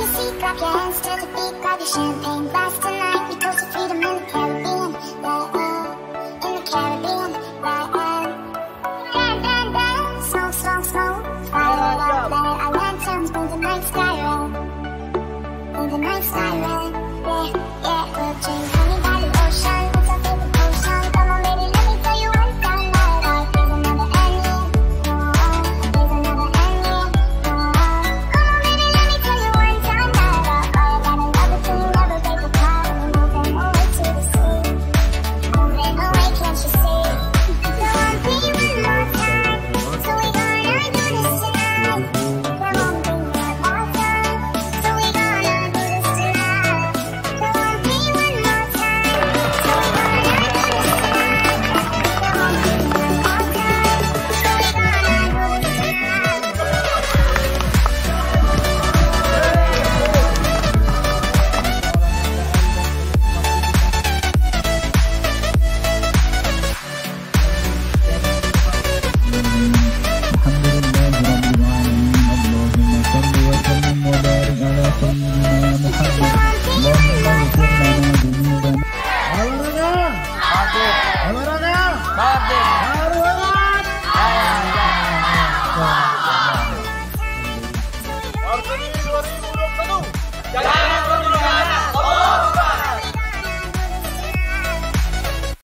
seat, clap your hands to the beat, grab your champagne glass tonight. We toast to freedom in the Caribbean, yeah, in the Caribbean, yeah. Dan, dan, dan, smoke, smoke, smoke, fire it up, let our lanterns bring the night sky red, bring the night sky red, yeah, yeah. We'll drink honey by the ocean, what's our favorite potion? Come on baby, let me tell you one time, night out. There's another end, yeah, no, there's another end, yeah, no. Come on baby, let me tell you one time, night out. All you gotta love it till you never break apart. We're moving away to the sea, moving away, can't you see? So I'm being one more time, so we gonna do this tonight. Come on, bring one more time, so we gonna do this tonight. Come on, being one more time, so we gonna do this tonight. Come on, bring one more time, so we gonna do this Jangan